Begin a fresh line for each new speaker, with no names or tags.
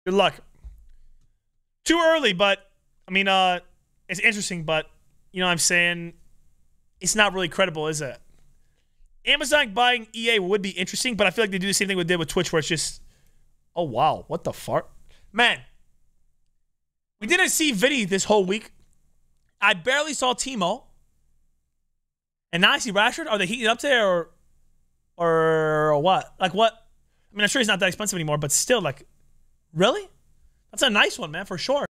Good luck. Too early, but I mean, it's interesting, but you know what I'm saying? It's not really credible, is it? Amazon buying EA would be interesting, but I feel like they do the same thing we did with Twitch where it's just, oh, wow, what the fuck? Man, we didn't see Vinny this whole week. I barely saw Timo. And now I see Rashford. Are they heating up there or what? Like what? I mean, I'm sure he's not that expensive anymore, but still, like, really? That's a nice one, man, for sure.